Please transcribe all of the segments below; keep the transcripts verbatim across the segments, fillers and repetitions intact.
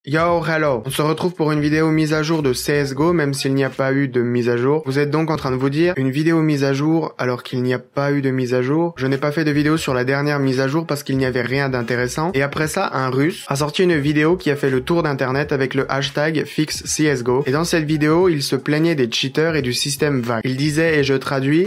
Yo, hello. On se retrouve pour une vidéo mise à jour de C S G O, même s'il n'y a pas eu de mise à jour. Vous êtes donc en train de vous dire, une vidéo mise à jour alors qu'il n'y a pas eu de mise à jour. Je n'ai pas fait de vidéo sur la dernière mise à jour parce qu'il n'y avait rien d'intéressant. Et après ça, un russe a sorti une vidéo qui a fait le tour d'internet avec le hashtag fixe C S G O. Et dans cette vidéo, il se plaignait des cheaters et du système V A C. Il disait, et je traduis,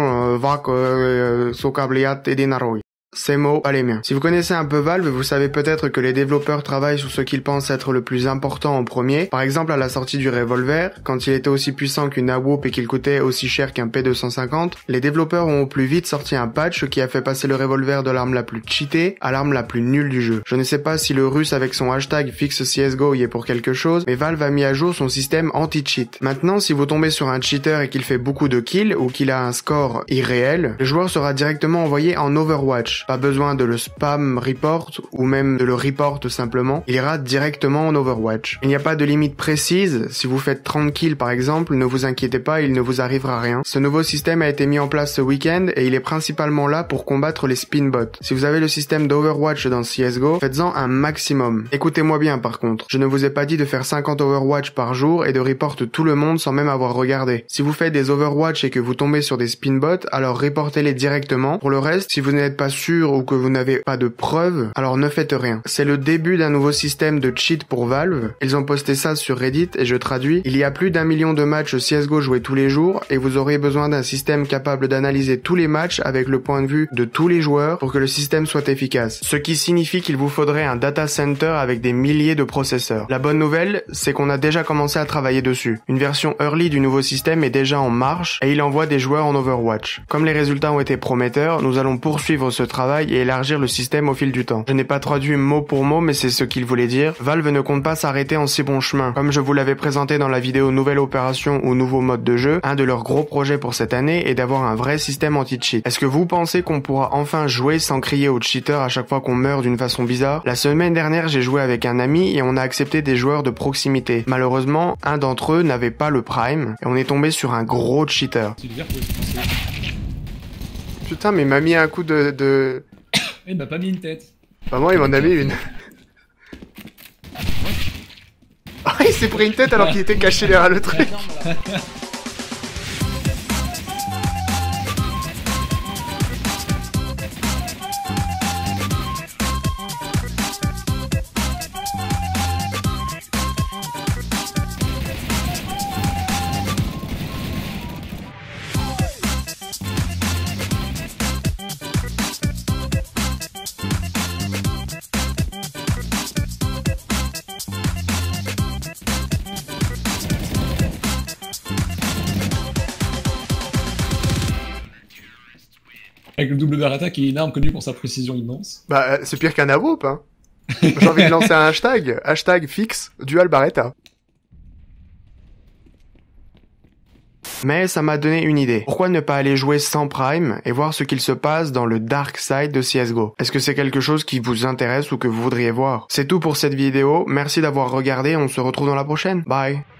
ces mots, pas les miens. Si vous connaissez un peu Valve, vous savez peut-être que les développeurs travaillent sur ce qu'ils pensent être le plus important en premier. Par exemple, à la sortie du revolver, quand il était aussi puissant qu'une A W O P et qu'il coûtait aussi cher qu'un P deux cent cinquante, les développeurs ont au plus vite sorti un patch qui a fait passer le revolver de l'arme la plus cheatée à l'arme la plus nulle du jeu. Je ne sais pas si le russe avec son hashtag fixe C S G O y est pour quelque chose, mais Valve a mis à jour son système anti-cheat. Maintenant, si vous tombez sur un cheater et qu'il fait beaucoup de kills ou qu'il a un score irréel, le joueur sera directement envoyé en Overwatch. Pas besoin de le spam report ou même de le report simplement, il ira directement en Overwatch. Il n'y a pas de limite précise, si vous faites trente kills par exemple, ne vous inquiétez pas, il ne vous arrivera rien. Ce nouveau système a été mis en place ce week-end et il est principalement là pour combattre les spinbots. Si vous avez le système d'Overwatch dans C S G O, faites-en un maximum. Écoutez-moi bien par contre, je ne vous ai pas dit de faire cinquante Overwatch par jour et de report tout le monde sans même avoir regardé. Si vous faites des Overwatch et que vous tombez sur des spinbots, alors reportez-les directement. Pour le reste, si vous n'êtes pas sûr ou que vous n'avez pas de preuves, alors ne faites rien. C'est le début d'un nouveau système de cheat pour Valve. Ils ont posté ça sur Reddit et je traduis. Il y a plus d'un million de matchs C S G O joués tous les jours et vous aurez besoin d'un système capable d'analyser tous les matchs avec le point de vue de tous les joueurs pour que le système soit efficace. Ce qui signifie qu'il vous faudrait un data center avec des milliers de processeurs. La bonne nouvelle, c'est qu'on a déjà commencé à travailler dessus. Une version early du nouveau système est déjà en marche et il envoie des joueurs en Overwatch. Comme les résultats ont été prometteurs, nous allons poursuivre ce travail et élargir le système au fil du temps. Je n'ai pas traduit mot pour mot, mais c'est ce qu'il voulait dire. Valve ne compte pas s'arrêter en si bon chemin. Comme je vous l'avais présenté dans la vidéo Nouvelle opération ou nouveau mode de jeu, un de leurs gros projets pour cette année est d'avoir un vrai système anti-cheat. Est-ce que vous pensez qu'on pourra enfin jouer sans crier aux cheaters à chaque fois qu'on meurt d'une façon bizarre? La semaine dernière, j'ai joué avec un ami et on a accepté des joueurs de proximité. Malheureusement, un d'entre eux n'avait pas le prime et on est tombé sur un gros cheater. Putain, mais il m'a mis un coup de... de... Il m'a pas mis une tête. Bah moi, il m'en a mis une. Ah, il s'est pris une tête alors qu'il était caché derrière le truc. Avec le double barretta qui est une arme connue pour sa précision immense. Bah, c'est pire qu'un A W O P, hein. J'ai envie de lancer un hashtag. Hashtag fixe dual barretta. Mais ça m'a donné une idée. Pourquoi ne pas aller jouer sans prime et voir ce qu'il se passe dans le dark side de C S G O? Est-ce que c'est quelque chose qui vous intéresse ou que vous voudriez voir? C'est tout pour cette vidéo. Merci d'avoir regardé. On se retrouve dans la prochaine. Bye.